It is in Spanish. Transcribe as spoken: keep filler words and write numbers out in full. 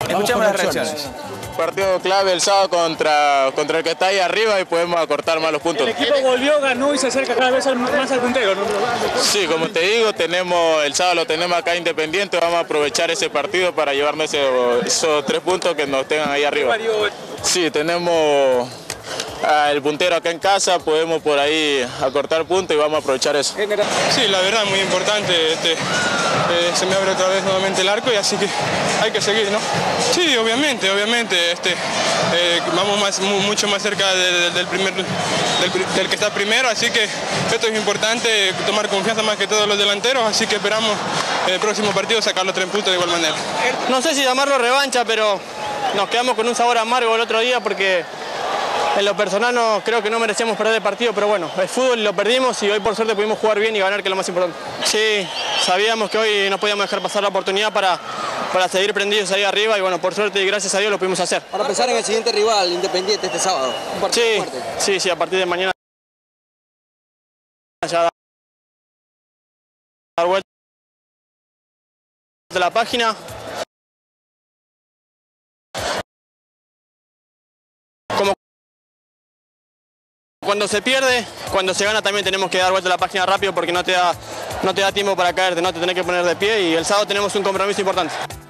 Escuchemos las reacciones. Partido clave el sábado contra, contra el que está ahí arriba y podemos acortar más los puntos. El equipo volvió, ganó y se acerca cada vez más al puntero, ¿no? Sí, como te digo, tenemos el sábado lo tenemos acá Independiente, vamos a aprovechar ese partido para llevarnos esos, esos tres puntos que nos tengan ahí arriba. Sí, tenemos el puntero acá en casa, podemos por ahí acortar puntos y vamos a aprovechar eso. Sí, la verdad, muy importante. Este, eh, se me abre otra vez nuevamente el arco y así que hay que seguir, ¿no? Sí, obviamente, obviamente. Este, eh, vamos más, mu mucho más cerca de, de, del, primer, del, del que está primero, así que esto es importante, tomar confianza más que todos los delanteros, así que esperamos en el próximo partido sacar los tres puntos de igual manera. No sé si llamarlo revancha, pero nos quedamos con un sabor amargo el otro día porque en lo personal no, creo que no merecíamos perder el partido, pero bueno, es fútbol y lo perdimos y hoy por suerte pudimos jugar bien y ganar, que es lo más importante. Sí, sabíamos que hoy no podíamos dejar pasar la oportunidad para, para seguir prendidos ahí arriba y bueno, por suerte y gracias a Dios lo pudimos hacer. Para pensar en el siguiente rival, Independiente, este sábado. Un partido sí, fuerte. sí, sí, a partir de mañana ya dar vuelta a la página. Como cuando se pierde, cuando se gana también tenemos que dar vuelta a la página rápido porque no te da, no te da tiempo para caerte, no te tenés que poner de pie y el sábado tenemos un compromiso importante.